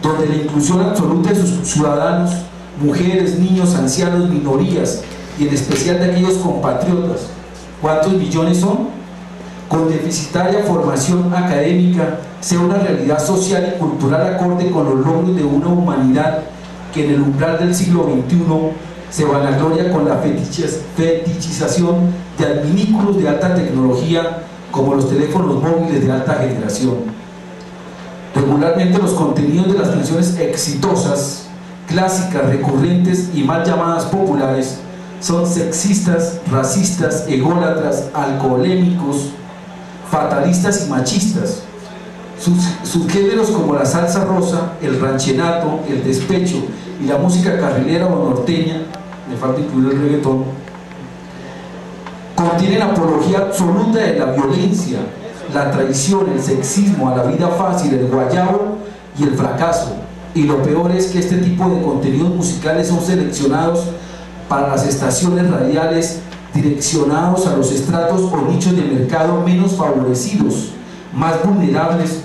donde la inclusión absoluta de sus ciudadanos, mujeres, niños, ancianos, minorías y en especial de aquellos compatriotas, ¿cuántos millones son?, con deficitaria formación académica, sea una realidad social y cultural acorde con los logros de una humanidad que en el umbral del siglo XXI se vanagloria con la fetichización de adminículos de alta tecnología como los teléfonos móviles de alta generación. Regularmente los contenidos de las canciones exitosas, clásicas, recurrentes y mal llamadas populares son sexistas, racistas, ególatras, alcoholémicos, fatalistas y machistas. Subgéneros como la salsa rosa, el ranchenato, el despecho y la música carrilera o norteña, me falta incluir el reggaetón, contienen apología absoluta de la violencia, la traición, el sexismo, a la vida fácil, el guayabo y el fracaso. Y lo peor es que este tipo de contenidos musicales son seleccionados para las estaciones radiales, direccionados a los estratos o nichos de mercado menos favorecidos, más vulnerables,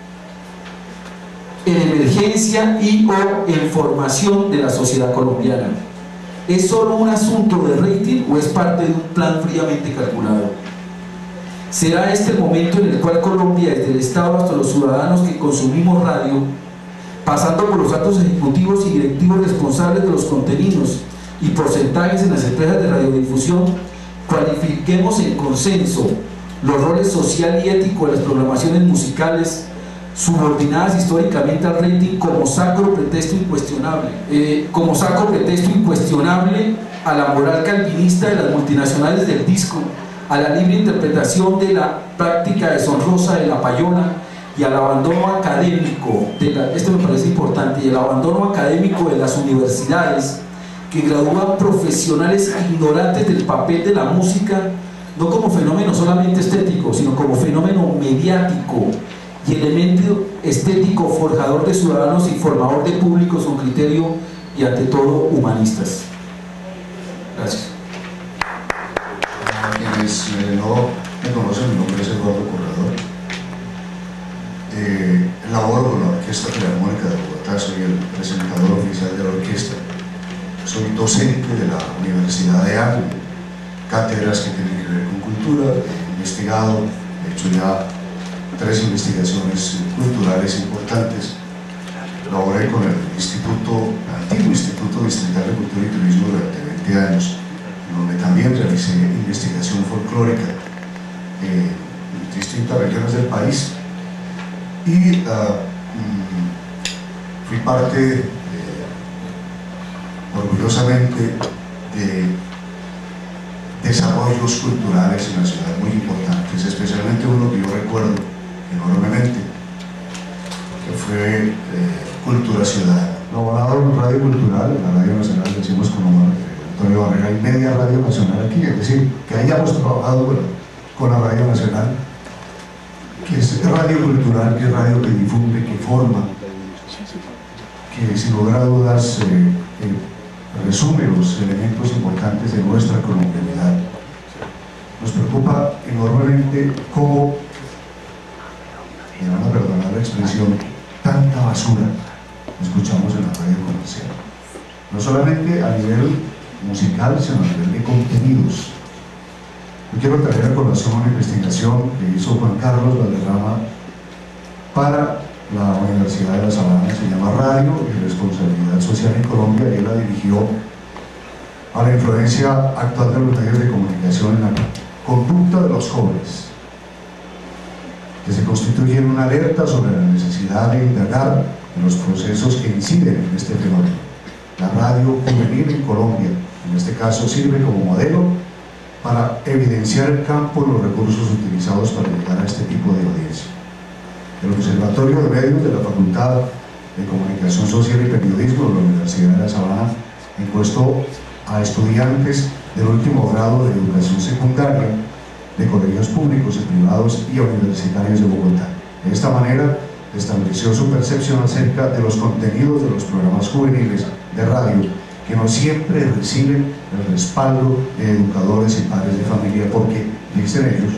en emergencia y o en formación de la sociedad colombiana. ¿Es solo un asunto de rating o es parte de un plan fríamente calculado? ¿Será este el momento en el cual Colombia, desde el Estado hasta los ciudadanos que consumimos radio, pasando por los altos ejecutivos y directivos responsables de los contenidos y porcentajes en las empresas de radiodifusión, cualifiquemos en consenso los roles social y ético de las programaciones musicales subordinadas históricamente al rating como sacro pretexto incuestionable a la moral calvinista de las multinacionales del disco, a la libre interpretación de la práctica deshonrosa de la payola y al abandono académico esto me parece importante, y el abandono académico de las universidades que gradúan profesionales ignorantes del papel de la música, no como fenómeno solamente estético, sino como fenómeno mediático y elemento estético forjador de ciudadanos y formador de públicos con criterio y ante todo humanistas. Gracias. A quienes no me conocen, mi nombre es Eduardo Corredor. Laboro con la Orquesta Filarmónica de Bogotá, soy el presentador oficial de la orquesta. Soy docente de la Universidad de ANGLE, cátedras que tienen que ver con cultura, he investigado, he hecho ya 3 investigaciones culturales importantes. Laboré con el antiguo Instituto Distrital de Cultura y Turismo durante 20 años, donde también realicé investigación folclórica en distintas regiones del país y fui parte orgullosamente de desarrollos culturales en la ciudad muy importantes, especialmente uno que yo recuerdo enormemente, que fue Cultura Ciudadana. Laborado en Radio Cultural, en la Radio Nacional, decimos con Antonio Barrera, y media Radio Nacional aquí, es decir, que hayamos trabajado con la Radio Nacional, que es radio cultural, que es radio que difunde, que forma, que sin lugar a dudas resume los elementos importantes de nuestra colombianidad. Nos preocupa enormemente cómo, me van a perdonar la expresión, tanta basura escuchamos en la radio comercial, no solamente a nivel musical, sino a nivel de contenidos. Yo quiero traer a colación una investigación que hizo Juan Carlos Valderrama para la Universidad de La Sabana, se llama Radio y Responsabilidad Social en Colombia, y él la dirigió a la influencia actual de los medios de comunicación en la conducta de los jóvenes, que se constituye en una alerta sobre la necesidad de indagar en los procesos que inciden en este fenómeno. La radio juvenil en Colombia, en este caso, sirve como modelo para evidenciar el campo y los recursos utilizados para llegar a este tipo de audiencia. El Observatorio de Medios de la Facultad de Comunicación Social y Periodismo de la Universidad de La Sabana encuestó a estudiantes del último grado de educación secundaria de colegios públicos y privados y universitarios de Bogotá. De esta manera estableció su percepción acerca de los contenidos de los programas juveniles de radio, que no siempre reciben el respaldo de educadores y padres de familia, porque, dicen ellos,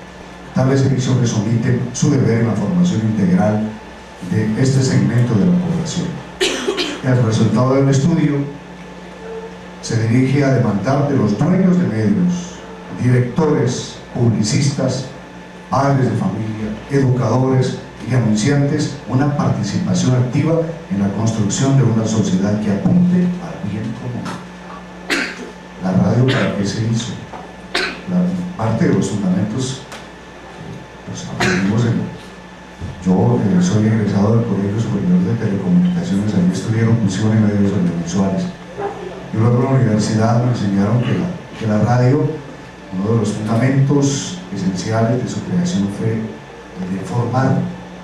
tales emisiones omiten su deber en la formación integral de este segmento de la población. corporación. El resultado del estudio se dirige a demandar de los dueños de medios, directores, publicistas, padres de familia, educadores y anunciantes una participación activa en la construcción de una sociedad que apunte al bien común. La radio, ¿para qué se hizo? Parte de los fundamentos los aprendimos yo soy egresado del Colegio Superior de Telecomunicaciones, allí estudié locución y medios audiovisuales. Y luego en la universidad me enseñaron que la radio, uno de los fundamentos esenciales de su creación fue el de formar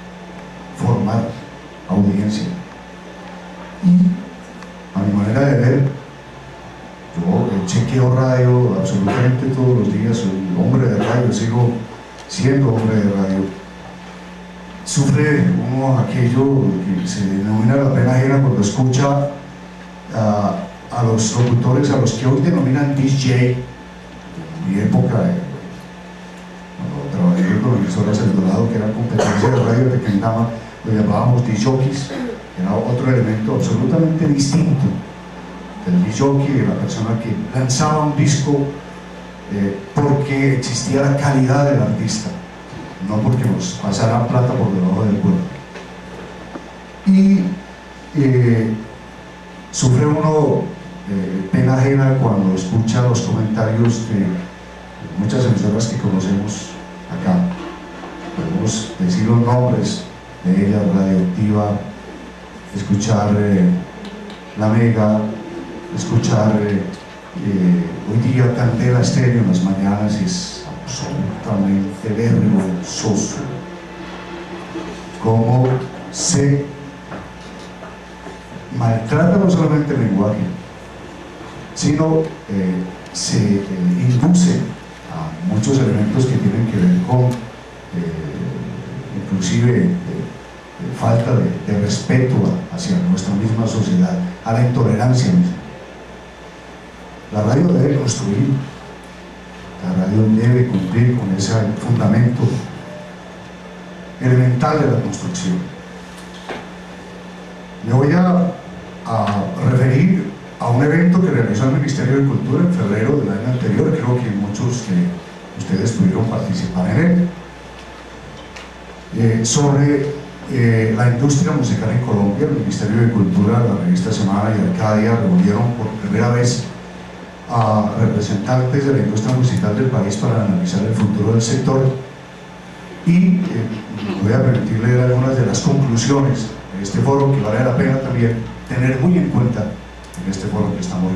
audiencia. Y a mi manera de ver, yo chequeo radio absolutamente todos los días, soy hombre de radio, sigo siendo hombre de radio. Sufre uno aquello que se denomina la pena ajena cuando escucha a los locutores, a los que hoy denominan DJ. En mi época, cuando trabajé con emisoras El Dorado, que era competencia de radio de Kendama, lo llamábamos DJs, era otro elemento absolutamente distinto del DJ, de la persona que lanzaba un disco porque existía la calidad del artista, no porque nos pasara plata por debajo del cuerpo. Y sufre uno pena ajena cuando escucha los comentarios de muchas emisoras que conocemos acá. Podemos decir los nombres de ella: Radioactiva, escuchar La Mega, escuchar hoy día Candela Estéreo en las mañanas. Es absolutamente vergonzoso cómo se maltrata no solamente el lenguaje, sino se induce a muchos elementos que tienen que ver con inclusive falta de respeto hacia nuestra misma sociedad, a la intolerancia misma. La radio debe construir, la radio debe cumplir con ese fundamento elemental de la construcción. Me voy a referir a un evento que realizó el Ministerio de Cultura en febrero del año anterior. Creo que muchos de ustedes pudieron participar en él, sobre la industria musical en Colombia. El Ministerio de Cultura, la revista Semana y Arcadia reunieron por primera vez a representantes de la industria musical del país para analizar el futuro del sector, y voy a permitir leer algunas de las conclusiones de este foro que vale la pena también tener muy en cuenta en este foro que estamos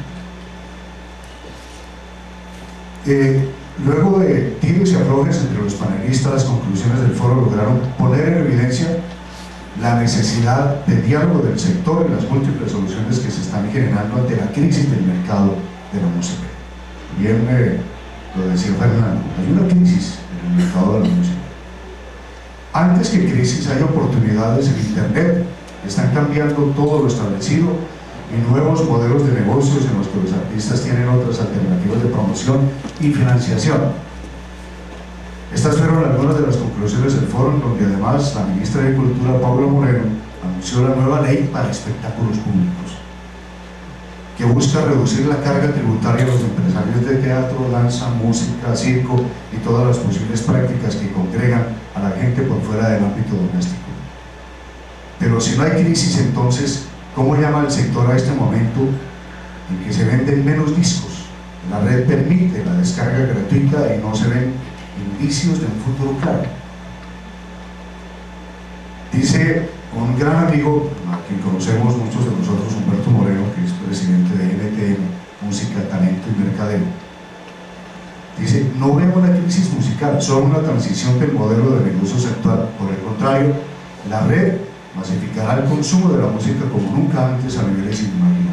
realizando. Luego de tiros y aflojes entre los panelistas, las conclusiones del foro lograron poner en evidencia la necesidad de diálogo del sector y las múltiples soluciones que se están generando ante la crisis del mercado de la música. Bien lo decía Fernando, hay una crisis en el mercado de la música. Antes que crisis hay oportunidades en Internet, están cambiando todo lo establecido y nuevos modelos de negocios en los que los artistas tienen otras alternativas de promoción y financiación. Estas fueron algunas de las conclusiones del foro, donde además la ministra de Cultura, Paula Moreno, anunció la nueva ley para espectáculos públicos, que busca reducir la carga tributaria a los empresarios de teatro, danza, música, circo y todas las posibles prácticas que congregan a la gente por fuera del ámbito doméstico. Pero si no hay crisis, entonces, ¿cómo llama el sector a este momento en que se venden menos discos? La red permite la descarga gratuita y no se ven indicios de un futuro claro. Dice un gran amigo, a quien conocemos muchos de nosotros, Humberto Moreno, que es presidente de NTM, Música, Talento y Mercadeo. Dice: no veo una crisis musical, solo una transición del modelo de negocios actual. Por el contrario, la red masificará el consumo de la música como nunca antes a niveles inimaginables.